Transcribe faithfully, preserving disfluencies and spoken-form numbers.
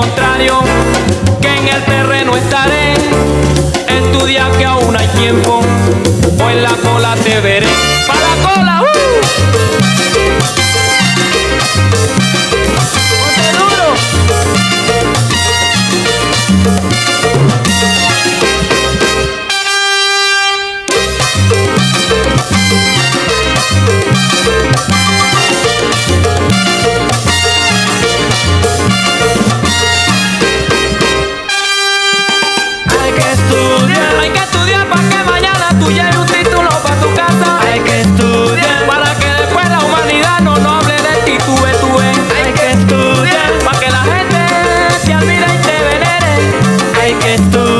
contrario, que en el terreno estaré. Estudia que aún hay tiempo, o en la cola te veré. ¡Pa' la cola! ¡Uh! ¡Ponte duro! Hay que estudiar, hay que estudiar para que mañana tú lleves un título para tu casa. Hay que estudiar para que después la humanidad no nos hable de ti, tú ves, tú ves. Hay que estudiar para que la gente te admire y te venere. Hay que estudiar